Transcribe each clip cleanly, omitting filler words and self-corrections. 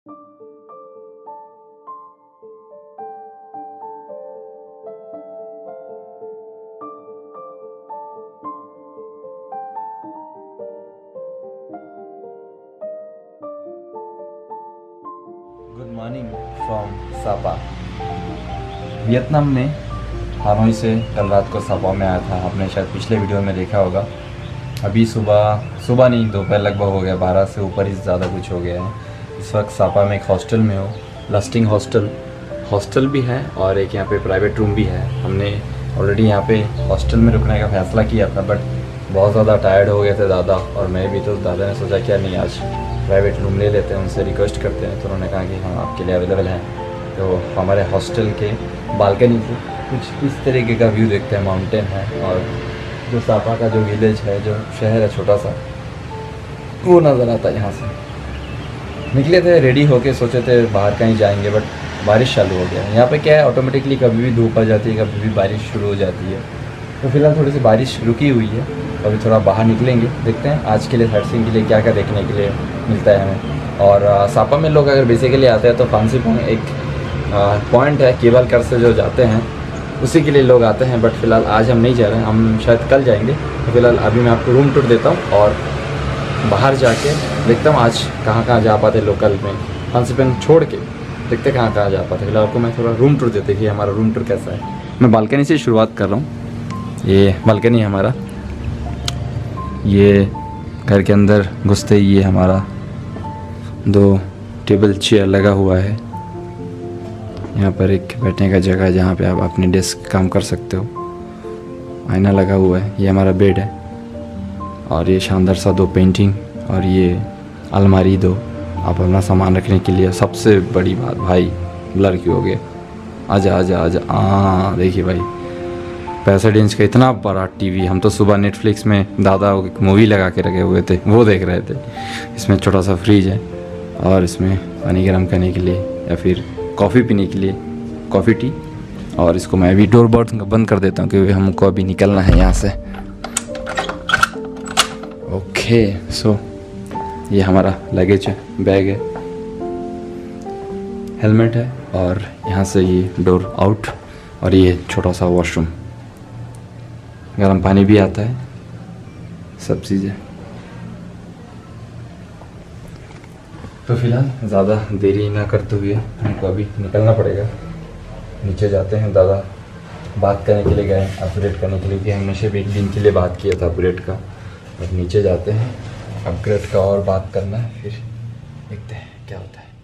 Good morning from Sapa. Vietnam में Hanoi से कल रात को सापा में आया था। आपने शायद पिछले वीडियो में देखा होगा। अभी सुबह नहीं, दोपहर लगभग हो गया, 12 से ऊपर ही ज़्यादा कुछ हो गया है। इस वक्त सापा में एक हॉस्टल में हो, लस्टिंग हॉस्टल भी है और एक यहाँ पे प्राइवेट रूम भी है। हमने ऑलरेडी यहाँ पे हॉस्टल में रुकने का फ़ैसला किया था, बट बहुत ज़्यादा टायर्ड हो गए थे दादा और मैं भी। तो दादा ने सोचा क्या नहीं, आज प्राइवेट रूम ले लेते हैं, उनसे रिक्वेस्ट करते हैं। तो उन्होंने कहा कि हाँ आपके लिए अवेलेबल है। तो हमारे हॉस्टल के बालकनी से कुछ इस तरीके का व्यू देखते हैं, माउंटेन है और जो सापा का जो विलेज है, जो शहर है छोटा सा, वो नज़र आता है यहाँ से। निकले थे रेडी होके, सोचे थे बाहर कहीं जाएंगे, बट बारिश चालू हो गया। यहाँ पे क्या है, ऑटोमेटिकली कभी भी धूप आ जाती है, कभी भी बारिश शुरू हो जाती है। तो फिलहाल थोड़ी सी बारिश रुकी हुई है, अभी थोड़ा बाहर निकलेंगे, देखते हैं आज के लिए साइट सीइंग के लिए क्या क्या देखने के लिए मिलता है हमें। और सापा में लोग अगर बेसिकली आते हैं तो फांसीपोंग एक पॉइंट है, केबल कर से जो जाते हैं उसी के लिए लोग आते हैं। बट फिलहाल आज हम नहीं जा रहे हैं, हम शायद कल जाएंगे। तो फिलहाल अभी मैं आपको रूम टूर देता हूँ और बाहर जाके देखता हूँ आज कहाँ जा पाते लोकल में, फांसीपोंग छोड़ के देखते कहाँ जा पाते। फिलहाल आपको मैं थोड़ा रूम टूर देते कि हमारा रूम टूर कैसा है। मैं बालकनी से शुरुआत कर रहा हूँ। ये बालकनी है हमारा, ये घर के अंदर घुसते ही ये हमारा 2 टेबल चेयर लगा हुआ है। यहाँ पर एक बैठने का जगह है जहाँ पे आप अपने डेस्क काम कर सकते हो। आईना लगा हुआ है, ये हमारा बेड है और ये शानदार सा 2 पेंटिंग और ये अलमारी 2 आप अपना सामान रखने के लिए। सबसे बड़ी बात भाई, ब्लर क्यों हो गया, आजा देखिए भाई, 65 इंच का इतना बड़ा टीवी। हम तो सुबह नेटफ्लिक्स में दादा एक मूवी लगा के रखे हुए थे, वो देख रहे थे। इसमें छोटा सा फ्रिज है और इसमें पानी गर्म करने के लिए या फिर कॉफ़ी पीने के लिए कॉफ़ी टी। और इसको मैं अभी डोर बंद कर देता हूँ क्योंकि हमको अभी निकलना है यहाँ से। ओके, सो ये हमारा लगेज है, बैग है, हेलमेट है और यहाँ से ये डोर आउट और ये छोटा सा वॉशरूम, गर्म पानी भी आता है, सब चीज़ें। तो फिलहाल ज़्यादा देरी ना करते हुए हमको अभी निकलना पड़ेगा। नीचे जाते हैं, दादा बात करने के लिए गए, अपग्रेड करने के लिए, कि हमने सिर्फ एक दिन के लिए बात किया था अपग्रेड का। अब नीचे जाते हैं, अपग्रेड का और बात करना है, फिर देखते हैं क्या होता है।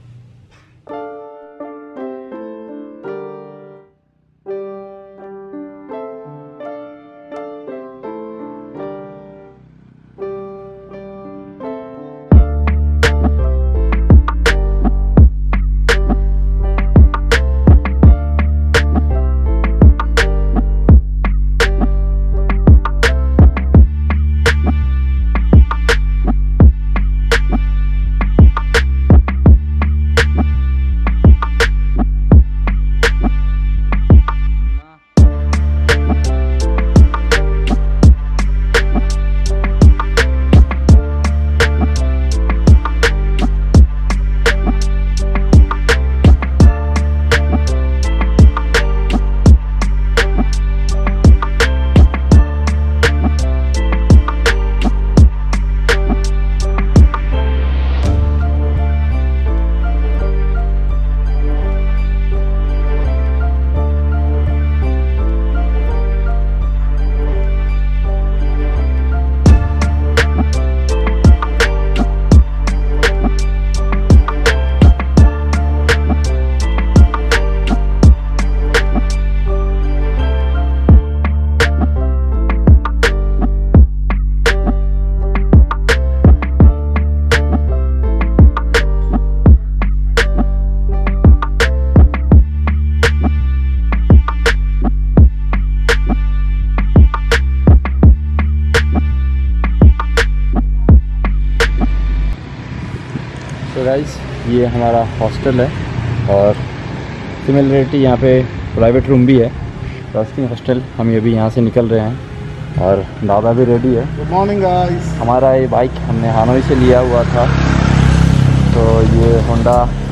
तो गाइस ये हमारा हॉस्टल है और सिमिलरिटी यहाँ पे प्राइवेट रूम भी है, रस्टिंग हॉस्टल। हम ये भी यहाँ से निकल रहे हैं और दादा भी रेडी है। Good morning guys. हमारा ये बाइक हमने हानोई से लिया हुआ था, तो ये होंडा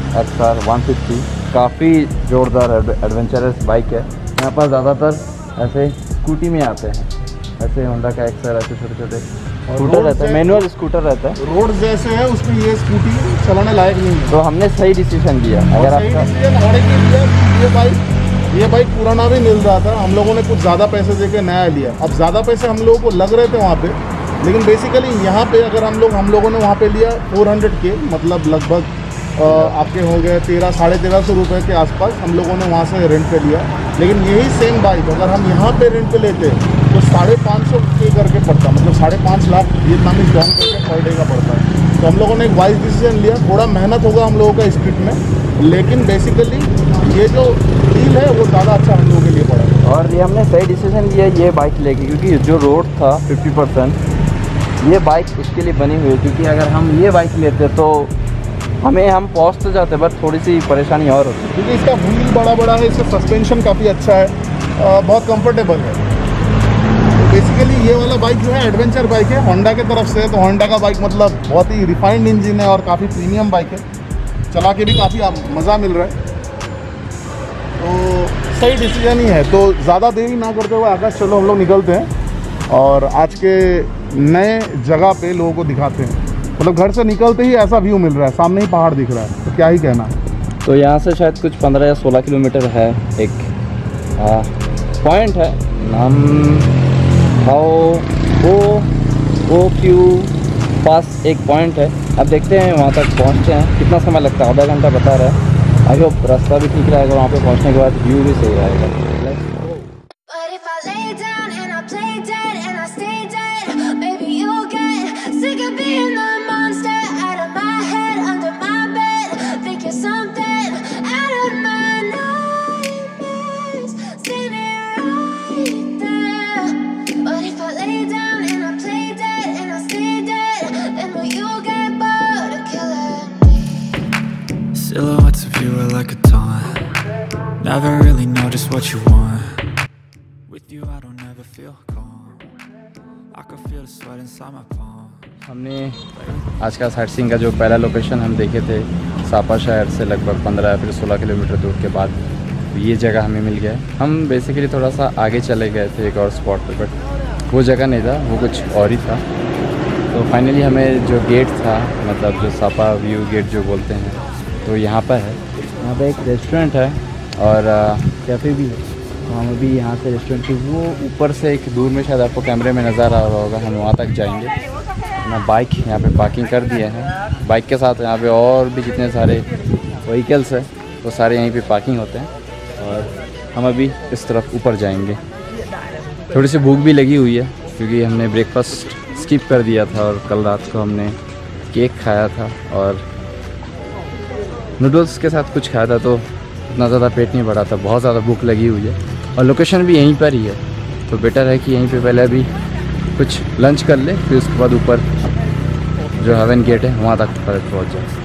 XR 150 काफ़ी जोरदार एडवेंचरस बाइक है। यहाँ पर ज़्यादातर ऐसे स्कूटी में आते हैं, ऐसे होंडा का XR ऐसे छोटे छोटे स्कूटर रहता है, मैनुअल स्कूटर रहता है। रोड जैसे है उसमें ये स्कूटी चलाने लायक नहीं है। तो हमने सही डिसीजन लिया। अगर आपका ये बाइक पुराना भी मिल रहा था, हम लोगों ने कुछ ज़्यादा पैसे देके नया लिया। अब ज़्यादा पैसे हम लोगों को लग रहे थे वहाँ पे, लेकिन बेसिकली यहाँ पे अगर हम लोगों ने वहाँ पे लिया 400 के, मतलब लगभग आपके हो गए 1300-1350 रुपये के आसपास हम लोगों ने वहाँ से रेंट पे लिया। लेकिन यही सेम बाइक अगर हम यहाँ पे रेंट पे लेते तो 550 के करके पड़ता, मतलब 5.5 लाख वियतनामीज डॉन करके पर डे का पड़ता है। तो हम लोगों ने एक वाइज डिसीजन लिया। थोड़ा मेहनत होगा हम लोगों का स्ट्रीट में, लेकिन बेसिकली ये जो डील है वो ज़्यादा अच्छा हम लोगों के लिए पड़ा। और ये हमने सही डिसीजन लिया ये बाइक लेके, क्योंकि जो रोड था 50% ये बाइक उसके लिए बनी हुई है। क्योंकि अगर हम ये बाइक लेते तो हम पहुँच तो जाते, बट थोड़ी सी परेशानी और होती, क्योंकि इसका व्हील बड़ा है, इसका सस्पेंशन काफ़ी अच्छा है, बहुत कंफर्टेबल है। तो बेसिकली ये वाला बाइक जो है एडवेंचर बाइक है, होंडा की तरफ से। तो होंडा का बाइक मतलब बहुत ही रिफाइंड इंजन है और काफ़ी प्रीमियम बाइक है, चला के भी काफ़ी मज़ा मिल रहा है। तो सही डिसीजन ही है। तो ज़्यादा देरी ना करते हुए आकाश चलो हम लोग निकलते हैं और आज के नए जगह पे लोगों को दिखाते हैं। मतलब घर से निकलते ही ऐसा व्यू मिल रहा है, सामने ही पहाड़ दिख रहा है, तो क्या ही कहना। तो यहाँ से शायद कुछ 15 या 16 किलोमीटर है एक पॉइंट है, नाम ओ क्यू पास एक पॉइंट है। अब देखते हैं वहाँ तक पहुँचते हैं, कितना समय लगता है। आधा घंटा बता रहा है। आई होप रास्ता भी ठीक रहेगा, वहाँ पे पहुँचने के बाद व्यू भी सही रहेगा। Silhouettes of you are like a taunt. Never really know just what you want. With you I don't ever feel calm. I can feel the sweat inside my palm. हमने आज का साइट सीइंग का जो पहला location हम देखे थे सापा शहर से लगभग 15 या फिर 16 किलोमीटर दूर के बाद ये जगह हमें मिल गया है। हम बेसिकली थोड़ा सा आगे चले गए थे एक और स्पॉट पर, बट वो जगह नहीं था, वो कुछ और ही था। तो फाइनली हमें जो गेट था, मतलब जो सापा व्यू गेट जो बोलते हैं, तो यहाँ पर है। यहाँ पे एक रेस्टोरेंट है और कैफ़े भी है। तो हम अभी यहाँ से रेस्टोरेंट की वो ऊपर से एक दूर में शायद आपको कैमरे में नज़र आ रहा होगा, हम वहाँ तक जाएंगे। अपना बाइक यहाँ पे पार्किंग कर दिए हैं। बाइक के साथ यहाँ पे और भी जितने सारे व्हीकल्स हैं वो सारे यहीं पे पार्किंग होते हैं। और हम अभी इस तरफ ऊपर जाएंगे। थोड़ी सी भूख भी लगी हुई है क्योंकि हमने ब्रेकफास्ट स्किप कर दिया था और कल रात को हमने केक खाया था और नूडल्स के साथ कुछ खाया था, तो इतना ज़्यादा पेट नहीं भरा था। बहुत ज़्यादा भूख लगी हुई है और लोकेशन भी यहीं पर ही है, तो बेटर है कि यहीं पे पहले अभी कुछ लंच कर ले, फिर उसके बाद ऊपर जो हेवन गेट है वहाँ तक पहुँच जाए।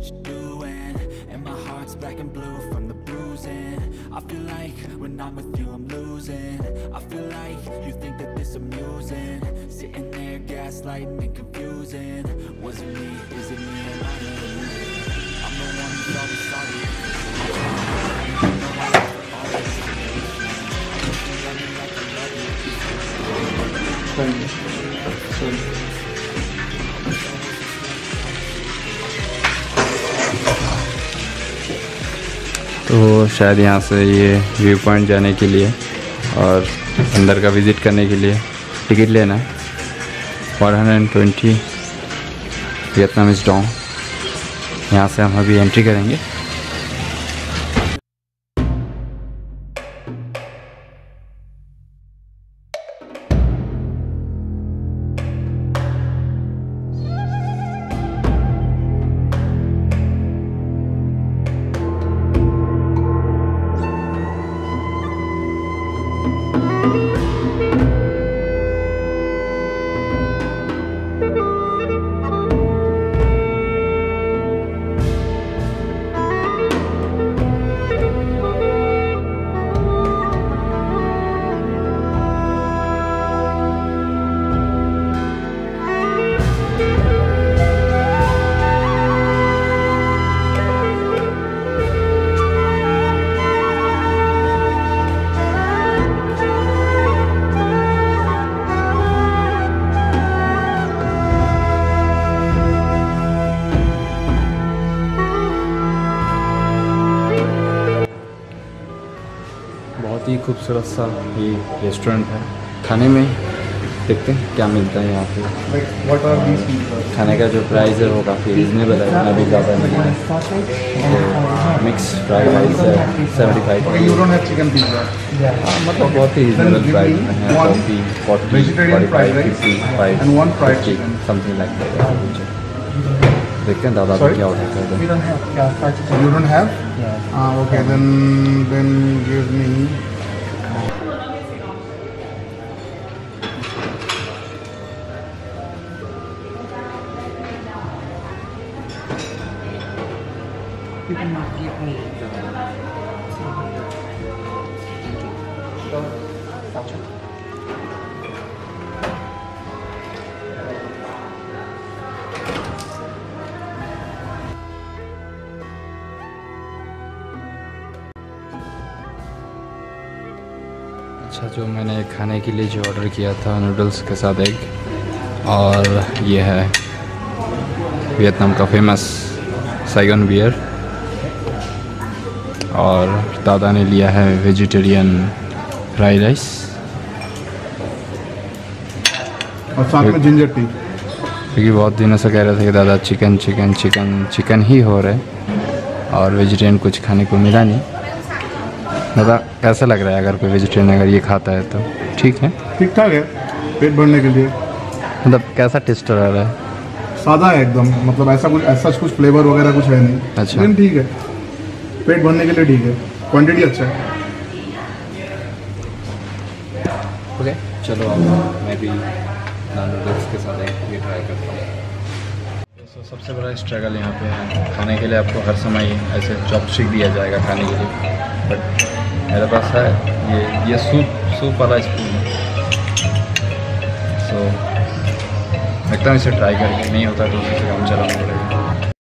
तो शायद यहाँ से ये व्यू पॉइंट जाने के लिए और अंदर का विज़िट करने के लिए टिकट लेना है 420 वियतनामीज डॉन्ग। यहाँ से हम अभी एंट्री करेंगे। खूबसूरत सा ये रेस्टोरेंट है। खाने में देखते हैं क्या मिलता है यहाँ पे। खाने का जो प्राइस है वो काफ़ी रिजनेबल है, इतना भी ज़्यादा नहीं है। मिक्स फ्राइड राइस है 75। Chicken pizza. हाँ, मतलब बहुत ही रिजनेबल प्राइस में है। Coffee 40, 45, 55, something like that. देखते हैं दादा को क्या ऑर्डर कर दें। You don't have? Okay, then give me. अच्छा, जो मैंने खाने के लिए जो ऑर्डर किया था नूडल्स के साथ एग, और ये है वियतनाम का फेमस साइगन बियर, और दादा ने लिया है वेजिटेरियन फ्राइड राइस और साथ में जिंजर टी। क्योंकि बहुत दिनों से कह रहे थे कि दादा चिकन चिकन चिकन चिकन ही हो रहे और वेजिटेरियन कुछ खाने को मिला नहीं। दादा कैसा लग रहा है अगर कोई वेजिटेरियन अगर ये खाता है तो? ठीक है, ठीक ठाक है पेट भरने के लिए। मतलब कैसा टेस्ट रह रहा है? सादा है एकदम, मतलब ऐसा कुछ फ्लेवर वगैरह कुछ है नहीं। अच्छा, लेकिन ठीक है, पेट भरने के लिए ठीक है, क्वांटिटी अच्छा है। ओके चलो अब मैं भी नूडल्स के साथ ये ट्राई करता हूँ। तो सबसे बड़ा स्ट्रगल यहाँ पे है, खाने के लिए आपको हर समय ऐसे चॉपस्टिक दिया जाएगा खाने के लिए, बट मेरे पास है ये सूप वाला स्पून है। सो एकदम इसे ट्राई करके नहीं होता तो उसी से काम चलाना पड़ेगा।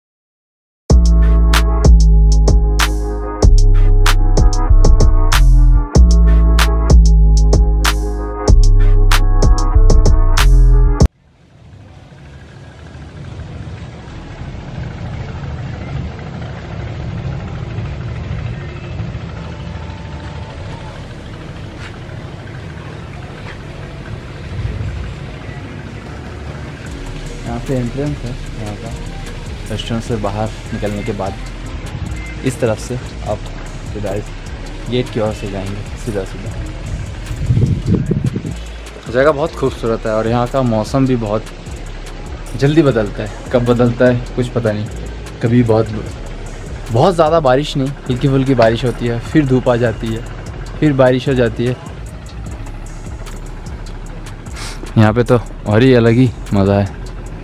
यहाँ पे एंट्रेंस है यहाँ का, रेस्टोरेंट से बाहर निकलने के बाद इस तरफ से आप सीधा इस गेट की ओर से जाएंगे सीधा सीधा। जगह बहुत खूबसूरत है और यहाँ का मौसम भी बहुत जल्दी बदलता है, कब बदलता है कुछ पता नहीं। कभी बहुत ज़्यादा बारिश नहीं, हल्की फुल्की बारिश होती है, फिर धूप आ जाती है, फिर बारिश हो जाती है। यहाँ पे तो और ही अलग ही मज़ा है।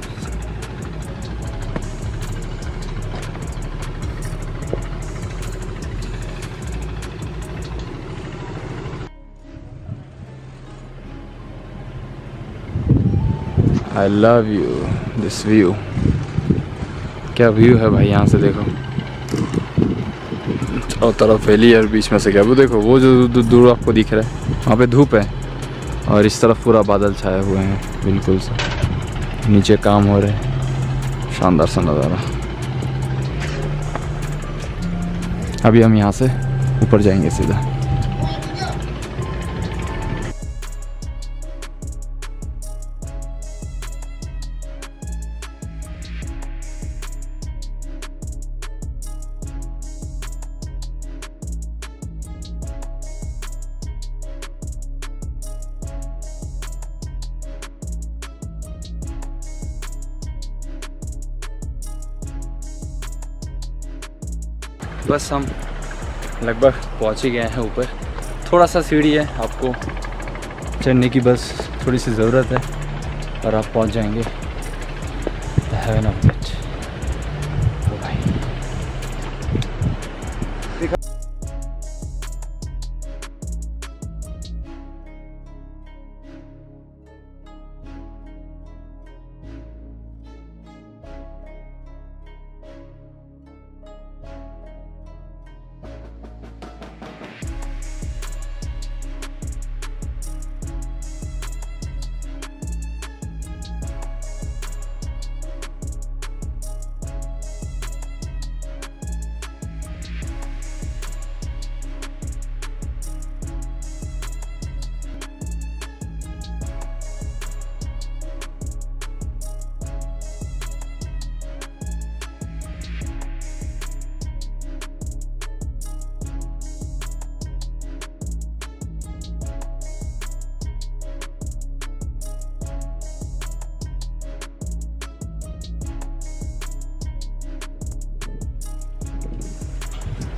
I love you this view। क्या व्यू है भाई, यहाँ से देखो चारों तरफ वैली है और बीच में से क्या वो देखो, वो जो दूर आपको दिख रहा है वहाँ पे धूप है और इस तरफ पूरा बादल छाए हुए हैं बिल्कुल सा, नीचे काम हो रहे हैं। शानदार सा नज़ारा। अभी हम यहाँ से ऊपर जाएंगे सीधा। बस हम लगभग पहुंच ही गए हैं ऊपर। थोड़ा सा सीढ़ी है, आपको चढ़ने की बस थोड़ी सी ज़रूरत है और आप पहुंच जाएंगे द हेवन ऑफ इट। ओ भाई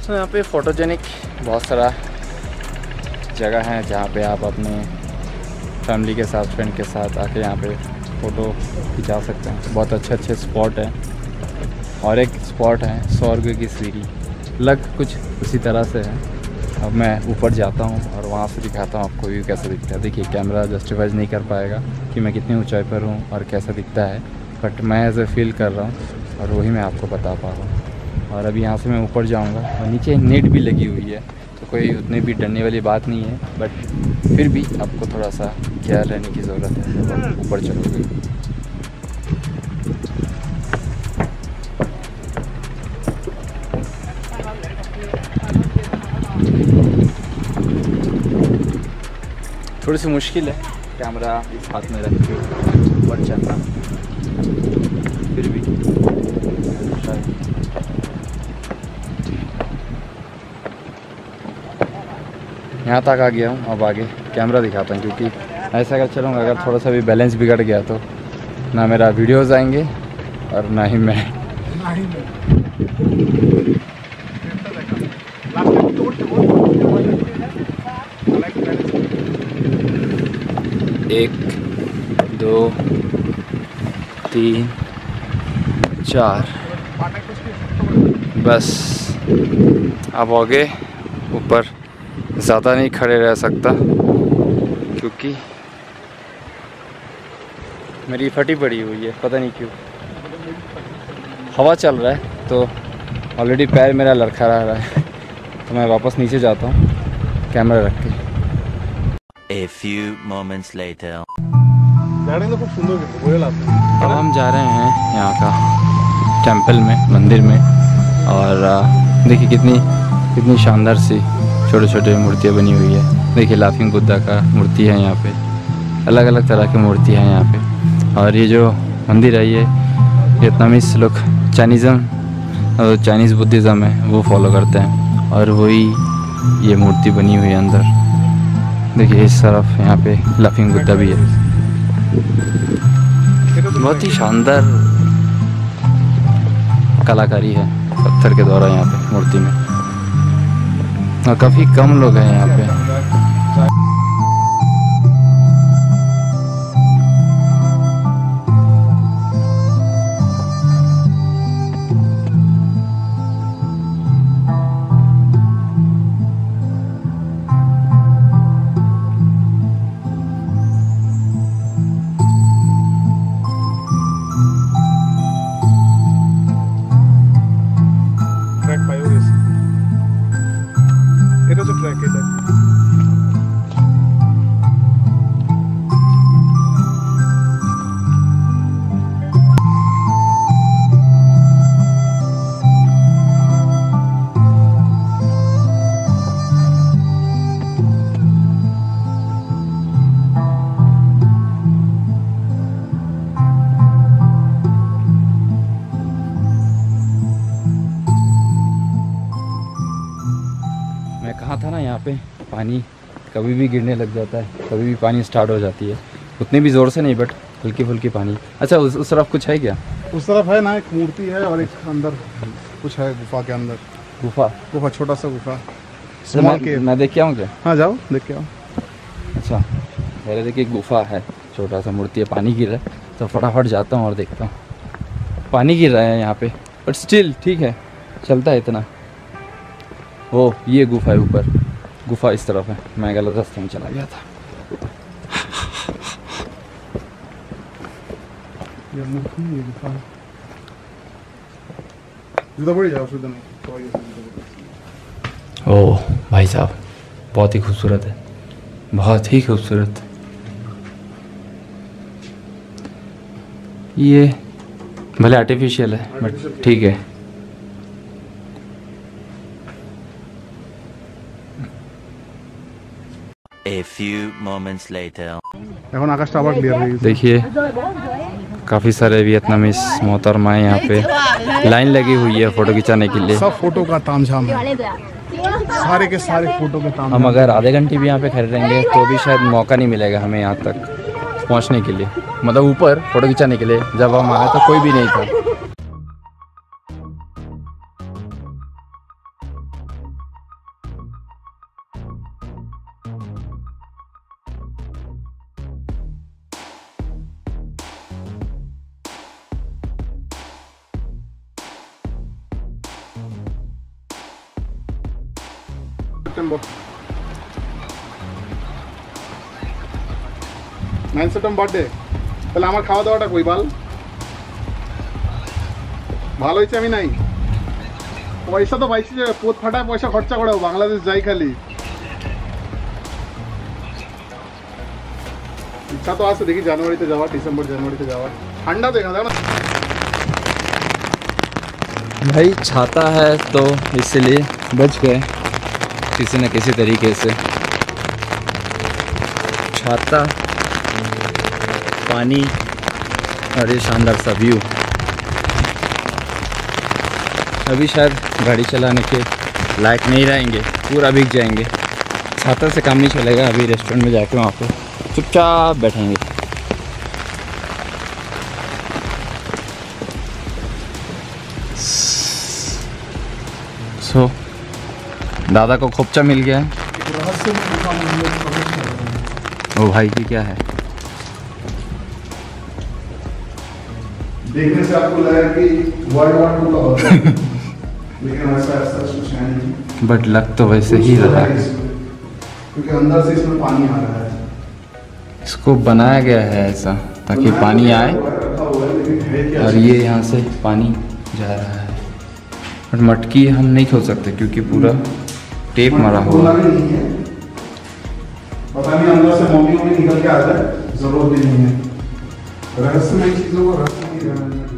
तो यहाँ पे फ़ोटोजेनिक बहुत सारा जगह है जहाँ पे आप अपने फैमिली के साथ, फ्रेंड के साथ आके यहाँ पे फ़ोटो खिंचा सकते हैं। बहुत अच्छे स्पॉट हैं। और एक स्पॉट है स्वर्ग की सीढ़ी, लग कुछ उसी तरह से है। अब मैं ऊपर जाता हूँ और वहाँ से दिखाता हूँ आपको व्यू कैसा दिखता है। देखिए कैमरा जस्टिफाइज नहीं कर पाएगा कि मैं कितनी ऊंचाई पर हूँ और कैसा दिखता है, बट मैं ऐसे फील कर रहा हूँ और वही मैं आपको बता पा रहा हूँ। और अभी यहाँ से मैं ऊपर जाऊँगा और नीचे नेट भी लगी हुई है, तो कोई उतनी भी डरने वाली बात नहीं है, बट फिर भी आपको थोड़ा सा केयर रहने की ज़रूरत है जब आप ऊपर चलोगे। थोड़ी सी मुश्किल है कैमरा इस हाथ में रख के ऊपर चलना, फिर भी यहाँ तक आ गया हूँ। अब आगे कैमरा दिखाता हूँ, क्योंकि ऐसा अगर चलूँगा, अगर थोड़ा सा भी बैलेंस बिगड़ गया तो ना मेरा वीडियोज़ आएंगे और ना ही मैं। 1 2 3 4 बस। अब आगे ऊपर ज़्यादा नहीं खड़े रह सकता, क्योंकि मेरी फटी पड़ी हुई है, पता नहीं क्यों। हवा चल रहा है तो ऑलरेडी पैर मेरा लड़खड़ा रहा है, तो मैं वापस नीचे जाता हूँ कैमरा रख के। A few moments later. अब हम जा रहे हैं यहाँ का टेंपल में, मंदिर में, और देखिए कितनी शानदार सी छोटे छोटे मूर्तियाँ बनी हुई है। देखिए लाफिंग बुद्धा का मूर्ति है यहाँ पे, अलग अलग तरह की मूर्ति है यहाँ पे। और ये जो मंदिर है ये वियतनामीज लोग चाइनीज़ बुद्धिज़्म है वो फॉलो करते हैं, और वही ये मूर्ति बनी हुई है अंदर। देखिए इस तरफ यहाँ पे लाफिंग बुद्धा भी है। बहुत ही शानदार कलाकारी है पत्थर के द्वारा यहाँ पे मूर्ति में, और काफ़ी कम लोग हैं यहाँ पे। कहा था ना यहाँ पे पानी कभी भी गिरने लग जाता है, कभी भी पानी स्टार्ट हो जाती है, उतनी भी ज़ोर से नहीं बट हल्की फुल्की पानी। अच्छा उस तरफ कुछ है क्या? उस तरफ है ना एक मूर्ति है और एक अंदर कुछ है गुफा के अंदर। गुफा छोटा सा गुफा। तो मैं देख के आऊँ क्या? हाँ जाओ देख के आओ। अच्छा मेरे देखिए गुफा है, छोटा सा मूर्ति है, पानी गिर रहा है, तो फटाफट जाता हूँ और देखता हूँ। पानी गिर रहा है यहाँ पे बट स्टिल ठीक है, चलता है इतना। ओ ये गुफा है, ऊपर गुफा इस तरफ है, मैं गलत रास्ते में चला गया था। ये मूर्ति ये गुफा है। जुदा पड़ जाओ शुद्ध नहीं। ओह भाई साहब बहुत ही खूबसूरत है, बहुत ही खूबसूरत। ये भले आर्टिफिशियल है बट ठीक है। A few moments later. এখন আকাশটা আবার ক্লিয়ার হয়ে গেছে। देखिए काफ़ी सारे वियतनामीज मोहतरमाएँ यहाँ पे लाइन लगी हुई है फ़ोटो खिंचाने के लिए। सब फोटो का तामझाम है, सारे के सारे फोटो के तामझाम। हम अगर आधे घंटे भी यहाँ पे खड़े रहेंगे तो भी शायद मौका नहीं मिलेगा हमें यहाँ तक पहुँचने के लिए, मतलब ऊपर फ़ोटो खिंचाने के लिए। जब हम आए तो कोई भी नहीं था। September 9 September birthday. তাহলে আমার খাওয়া দাওয়াটা কই বাল? ভালো হয়েছে আমি নাই পয়সা তো পাইছি যে পোত ফাটায় পয়সা খরচা করাও বাংলাদেশ যাই খালি ইচ্ছা তো আছে দেখি জানুয়ারিতে যাওয়া ডিসেম্বর জানুয়ারিতে যাওয়া ঠান্डा देखा था ना भाई छाता है तो इसलिए बच गए किसी न किसी तरीके से। छाता, पानी और ये शानदार सा व्यू। अभी शायद गाड़ी चलाने के लायक नहीं रहेंगे, पूरा भीग जाएंगे। छाता से काम नहीं चलेगा। अभी रेस्टोरेंट में जाके वहाँ पे चुपचाप बैठेंगे। सो दादा को खोपचा मिल गया है। ओ भाई की क्या है? देखने से आपको लगा कि वर्ल्ड वॉर 2 का होता है लेकिन ऐसा कुछ है नहीं। बट लग तो वैसे ही रहा है क्योंकि अंदर से इसमें पानी आ रहा है। इसको बनाया गया है ऐसा ताकि पानी आए और ये यहाँ से पानी जा रहा है। बट मटकी हम नहीं खोल सकते क्योंकि पूरा टेप मारा हुआ है। पता नहीं अंदर से मम्मी निकल के आ जाए, जरूरत भी नहीं है। रहस्यमय चीजों को रहस्य नहीं रहना चाहिए।